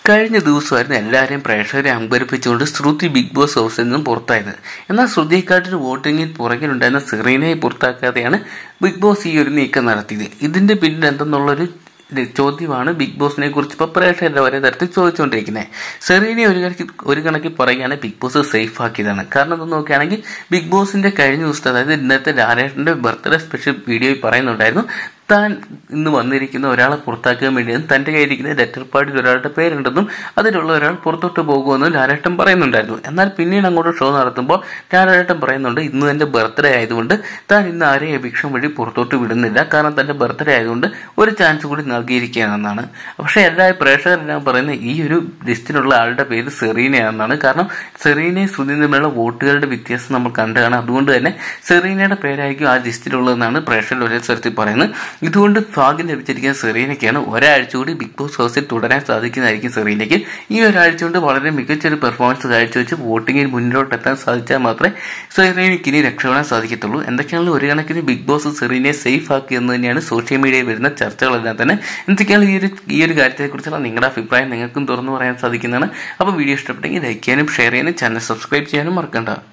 കഴിഞ്ഞ ദിവസമായിരുന്നു എല്ലാവരെയും പ്രേക്ഷകരെ അമ്പരിപ്പിച്ചുകൊണ്ട് ശ്രുതി ബിഗ് ബോസ് ഹൗസിൽ നിന്നും പുറത്തായത്. എന്നാൽ ശ്രുതിയെക്കാട്ടിന് വോട്ടിങ്ങിൽ പുറകിലുണ്ടായിരുന്ന സെറീനയെ പുറത്താക്കാതെയാണ് ബിഗ് ബോസ് ഈ ഒരു നീക്കം നടത്തിയത്. ഇതിന്റെ പിന്നിൽ എന്തെന്നുള്ളൊരു ചോദ്യമാണ് ബിഗ് ബോസിനെ കുറിച്ച് ഇപ്പോൾ പ്രേക്ഷകരുടെ വരെ തരത്തിൽ ചോദിച്ചുകൊണ്ടിരിക്കുന്നത്. സെറീനെ ഒരു കണക്കിൽ പറയുകയാണ് ബിഗ് ബോസ് സേഫ് ആക്കിയതാണ്. കാരണം ഇത് നോക്കുകയാണെങ്കിൽ ബിഗ് ബോസിന്റെ കഴിഞ്ഞ ദിവസത്തെ, അതായത് ഇന്നത്തെ ലാലേട്ടന്റെ ബർത്ത്ഡേ സ്പെഷ്യൽ വീഡിയോയിൽ പറയുന്നുണ്ടായിരുന്നു, താൻ ഇന്ന് വന്നിരിക്കുന്ന ഒരാളെ പുറത്താക്കാൻ വേണ്ടിയാണ് തൻ്റെ കയ്യിരിക്കുന്ന ലെറ്റർ പാഡിൽ ഒരാളുടെ പേരുണ്ടെന്നും അതിലുള്ള ഒരാൾ പുറത്തോട്ട് പോകുമെന്നും ലാലേട്ടൻ പറയുന്നുണ്ടായിരുന്നു. എന്നാൽ പിന്നീട് അങ്ങോട്ട് ഷോ നടത്തുമ്പോൾ ലാലേട്ടൻ പറയുന്നുണ്ട്, ഇന്ന് തൻ്റെ ബർത്ത്ഡേ ആയതുകൊണ്ട് താൻ ഇന്ന് ആരെയും എവിക്ഷൻ വഴി പുറത്തോട്ട് വിടുന്നില്ല, കാരണം തൻ്റെ ബർത്ത്ഡേ ആയതുകൊണ്ട് ഒരു ചാൻസ് കൂടി നൽകിയിരിക്കുകയാണെന്നാണ്. പക്ഷേ എല്ലാ പ്രേക്ഷകരെല്ലാം പറയുന്നത് ഈ ഒരു ലിസ്റ്റിലുള്ള ആളുടെ പേര് സെറീനയാണെന്നാണ്. കാരണം സെറീനയും ശ്രുതിയും തമ്മിലുള്ള വോട്ടുകളുടെ വ്യത്യാസം നമ്മൾ കണ്ടതാണ്. അതുകൊണ്ട് തന്നെ സെറീനയുടെ പേരായിരിക്കും ആ ലിസ്റ്റിലുള്ളതെന്നാണ് പ്രേക്ഷകർ ഒരേ സ്വരത്തിൽ പറയുന്നത്. ഇതുകൊണ്ട് ഭാഗ്യം ലഭിച്ചിരിക്കുന്ന സെറീനയ്ക്കാണ്. ഒരാഴ്ച കൂടി ബിഗ് ബോസ് ഹൗസിൽ തുടരാൻ സാധിക്കുന്നതായിരിക്കും സെറീനയ്ക്ക്. ഈ ഒരാഴ്ച കൊണ്ട് വളരെ മികച്ചൊരു പെർഫോമൻസ് കാഴ്ചവെച്ച് വോട്ടിങ്ങിൽ മുന്നോട്ടെത്താൻ സാധിച്ചാൽ മാത്രമേ സെറീനയ്ക്ക് ഇനി രക്ഷപ്പെടാൻ സാധിക്കത്തുള്ളൂ. എന്തൊക്കെയാണെങ്കിലും ഒരു കണക്കിന് ബിഗ് ബോസ് സെറീനയെ സേഫ് ആക്കി എന്ന് തന്നെയാണ് സോഷ്യൽ മീഡിയയിൽ വരുന്ന ചർച്ചകളെല്ലാം തന്നെ. എന്തൊക്കെയാണ് ഈ ഒരു കാര്യത്തെക്കുറിച്ചുള്ള നിങ്ങളുടെ അഭിപ്രായം നിങ്ങൾക്കും തുറന്നു പറയാൻ സാധിക്കുന്നതാണ്. അപ്പോൾ വീഡിയോ ഇഷ്ടപ്പെട്ടെങ്കിൽ ലൈക്ക് ചെയ്യാനും ഷെയർ ചെയ്യാനും ചാനൽ സബ്സ്ക്രൈബ് ചെയ്യാനും മറക്കണ്ട.